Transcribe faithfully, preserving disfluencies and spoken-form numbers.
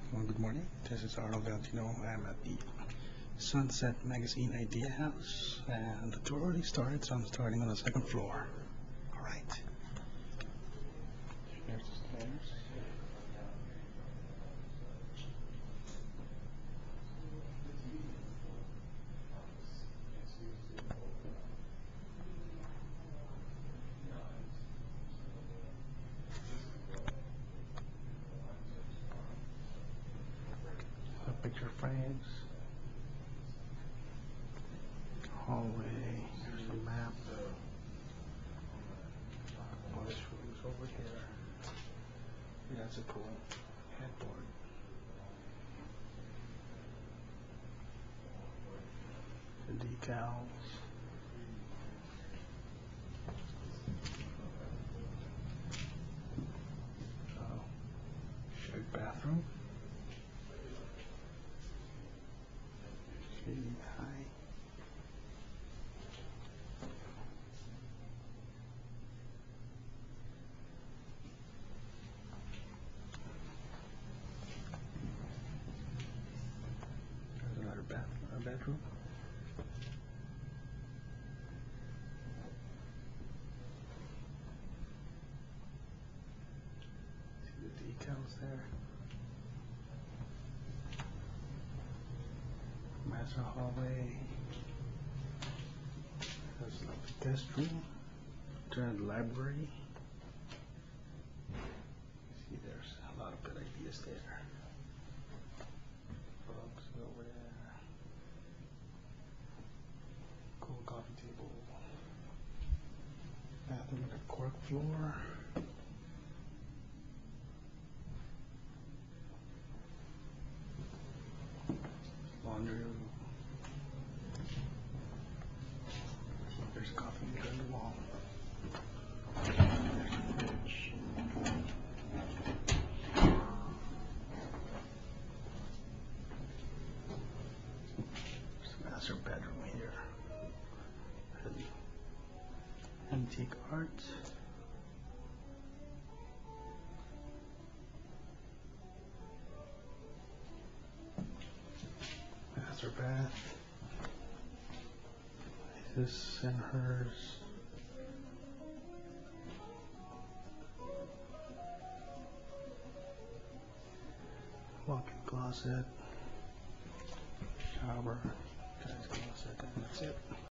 Well, good morning. This is Arnold Valentino. I'm at the Sunset Magazine Idea House, and the tour already started, so I'm starting on the second floor. All right. Here's the stairs. The picture frames. Hallway. There's a map. Mushrooms over here. Yeah, that's a cool headboard. The decals. Oh, shared bathroom. Shady high. There's another bath, a bedroom. See the decals there. Master hallway. There's a guest room. Turn the library. See, there's a lot of good ideas there. Books over there. Cool coffee table. Bathroom with a cork floor. Laundry room. There's coffee maker on the wall. There's a fridge. There's a master bedroom here. Antique art. Master bath. His and hers. Walk-in closet. Shower. Guy's closet. And that's it.